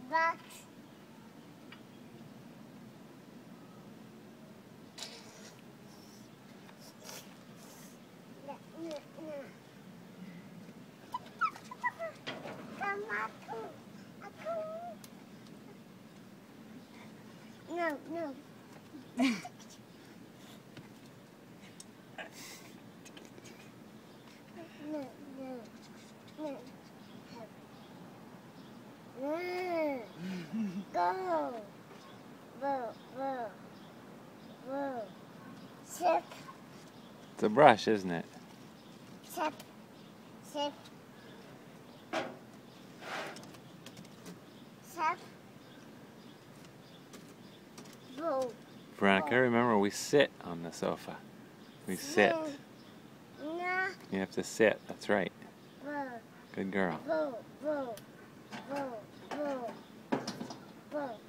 box. No, no. No, no, no. Go. Whoa, whoa, whoa. Sip, It's a brush, isn't it? sip, sip. Sip. Bow. Veronica, remember we sit on the sofa. We sit. No. You have to sit. That's right. Whoa, Good girl. whoa, whoa, whoa, whoa, whoa.